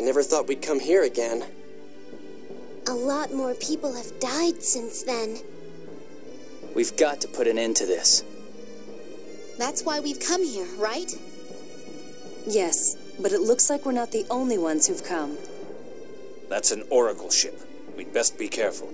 never thought we'd come here again. A lot more people have died since then. We've got to put an end to this. That's why we've come here, right? Yes, but it looks like we're not the only ones who've come. That's an Oracle ship. We'd best be careful.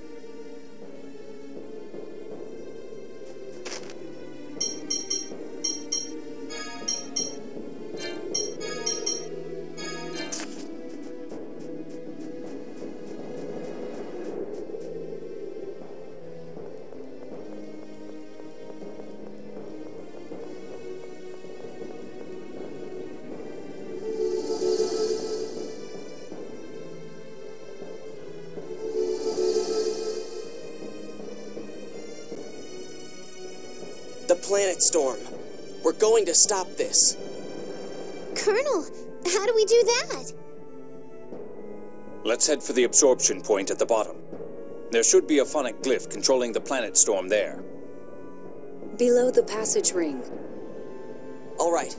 The Planet Storm. We're going to stop this. Colonel, how do we do that? Let's head for the absorption point at the bottom. There should be a phonic glyph controlling the Planet Storm there. Below the passage ring. All right.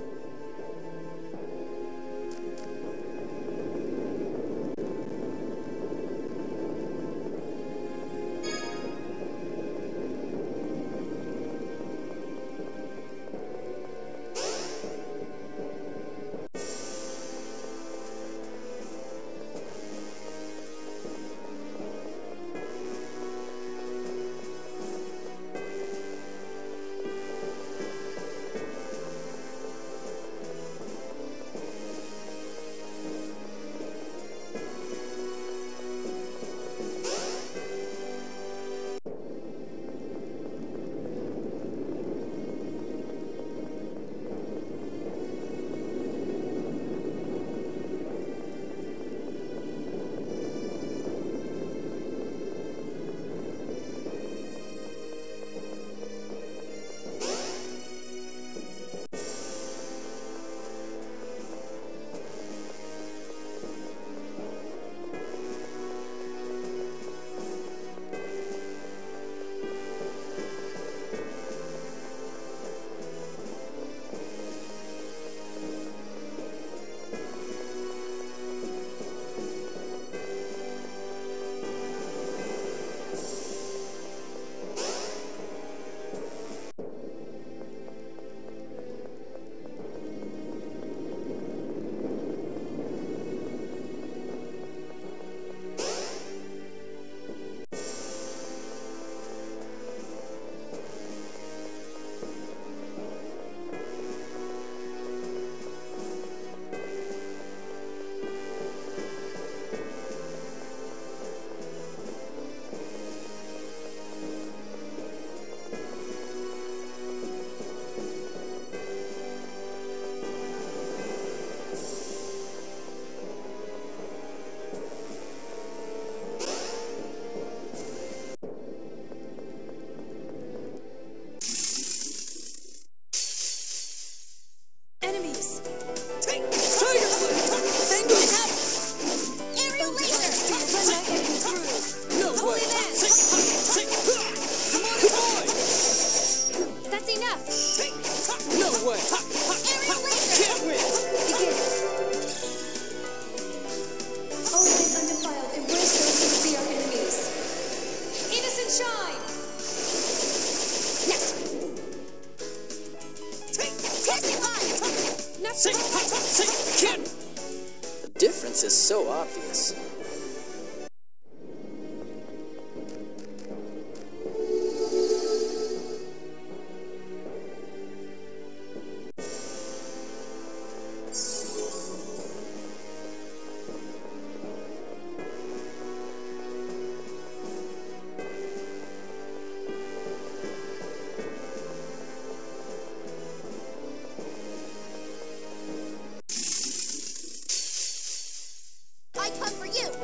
The difference is so obvious. I come for you!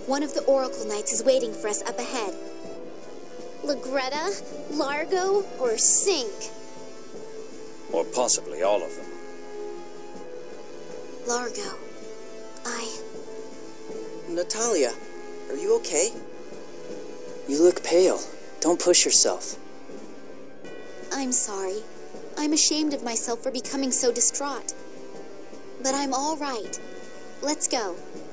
One of the Oracle Knights is waiting for us up ahead. Lagretta, Largo, or Sink? Or possibly all of them. Largo. Natalia, are you okay? You look pale. Don't push yourself. I'm sorry. I'm ashamed of myself for becoming so distraught. But I'm all right. Let's go.